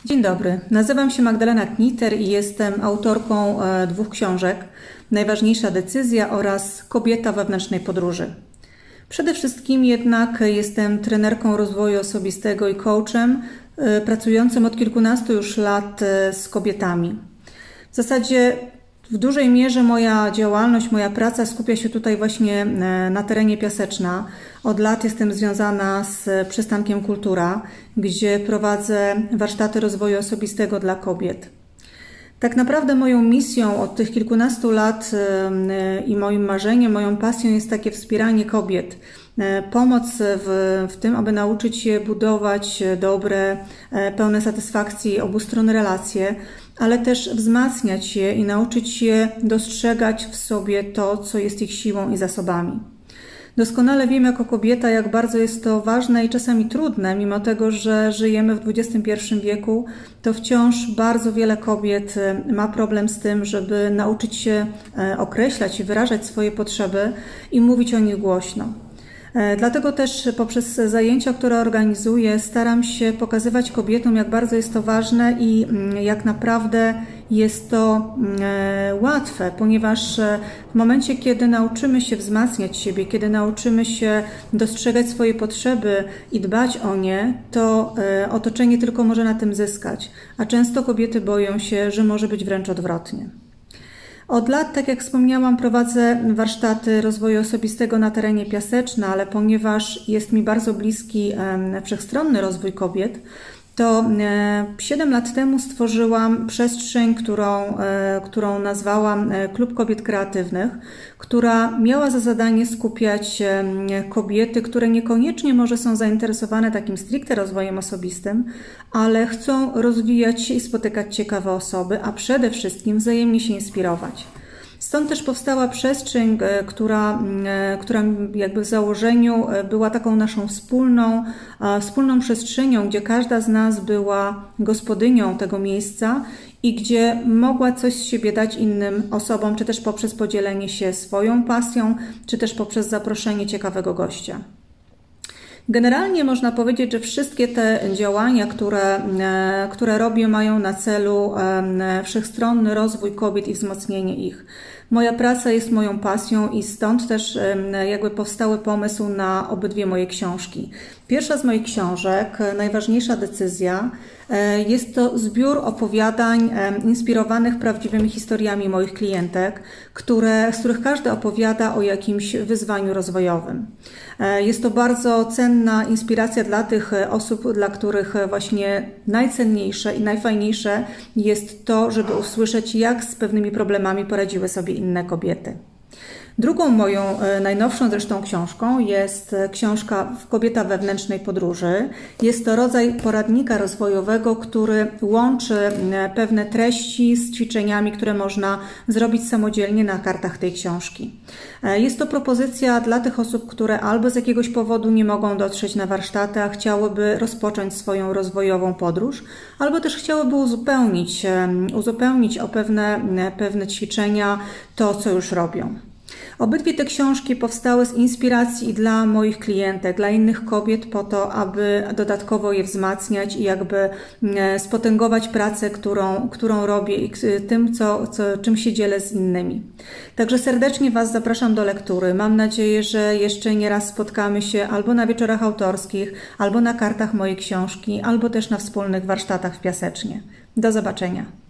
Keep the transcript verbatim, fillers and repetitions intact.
Dzień dobry, nazywam się Magdalena Kniter i jestem autorką dwóch książek Najważniejsza decyzja oraz Kobieta wewnętrznej podróży. Przede wszystkim jednak jestem trenerką rozwoju osobistego i coachem pracującym od kilkunastu już lat z kobietami. W zasadzie w dużej mierze moja działalność, moja praca skupia się tutaj właśnie na terenie Piaseczna. Od lat jestem związana z przystankiem Kultura, gdzie prowadzę warsztaty rozwoju osobistego dla kobiet. Tak naprawdę moją misją od tych kilkunastu lat i moim marzeniem, moją pasją jest takie wspieranie kobiet. Pomoc w, w tym, aby nauczyć się budować dobre, pełne satysfakcji obu stron relacje, ale też wzmacniać je i nauczyć się dostrzegać w sobie to, co jest ich siłą i zasobami. Doskonale wiem jako kobieta, jak bardzo jest to ważne i czasami trudne, mimo tego, że żyjemy w dwudziestym pierwszym wieku, to wciąż bardzo wiele kobiet ma problem z tym, żeby nauczyć się określać i wyrażać swoje potrzeby i mówić o nich głośno. Dlatego też poprzez zajęcia, które organizuję, staram się pokazywać kobietom, jak bardzo jest to ważne i jak naprawdę jest to łatwe, ponieważ w momencie, kiedy nauczymy się wzmacniać siebie, kiedy nauczymy się dostrzegać swoje potrzeby i dbać o nie, to otoczenie tylko może na tym zyskać, a często kobiety boją się, że może być wręcz odwrotnie. Od lat, tak jak wspomniałam, prowadzę warsztaty rozwoju osobistego na terenie Piaseczna, ale ponieważ jest mi bardzo bliski wszechstronny rozwój kobiet, to siedem lat temu stworzyłam przestrzeń, którą, którą nazwałam Klub Kobiet Kreatywnych, która miała za zadanie skupiać kobiety, które niekoniecznie może są zainteresowane takim stricte rozwojem osobistym, ale chcą rozwijać się i spotykać ciekawe osoby, a przede wszystkim wzajemnie się inspirować. Stąd też powstała przestrzeń, która, która jakby w założeniu była taką naszą wspólną, wspólną przestrzenią, gdzie każda z nas była gospodynią tego miejsca i gdzie mogła coś z siebie dać innym osobom, czy też poprzez podzielenie się swoją pasją, czy też poprzez zaproszenie ciekawego gościa. Generalnie można powiedzieć, że wszystkie te działania, które, które robię, mają na celu wszechstronny rozwój kobiet i wzmocnienie ich. Moja praca jest moją pasją i stąd też jakby powstały pomysł na obydwie moje książki. Pierwsza z moich książek, Najważniejsza decyzja, jest to zbiór opowiadań inspirowanych prawdziwymi historiami moich klientek, które, z których każda opowiada o jakimś wyzwaniu rozwojowym. Jest to bardzo cenna inspiracja dla tych osób, dla których właśnie najcenniejsze i najfajniejsze jest to, żeby usłyszeć, jak z pewnymi problemami poradziły sobie inne kobiety. Drugą moją najnowszą zresztą książką jest książka Kobieta wewnętrznej podróży. Jest to rodzaj poradnika rozwojowego, który łączy pewne treści z ćwiczeniami, które można zrobić samodzielnie na kartach tej książki. Jest to propozycja dla tych osób, które albo z jakiegoś powodu nie mogą dotrzeć na warsztaty, a chciałyby rozpocząć swoją rozwojową podróż, albo też chciałyby uzupełnić, uzupełnić o pewne, pewne ćwiczenia to, co już robią. Obydwie te książki powstały z inspiracji dla moich klientek, dla innych kobiet po to, aby dodatkowo je wzmacniać i jakby spotęgować pracę, którą, którą robię i tym, co, co, czym się dzielę z innymi. Także serdecznie Was zapraszam do lektury. Mam nadzieję, że jeszcze nie raz spotkamy się albo na wieczorach autorskich, albo na kartach mojej książki, albo też na wspólnych warsztatach w Piasecznie. Do zobaczenia.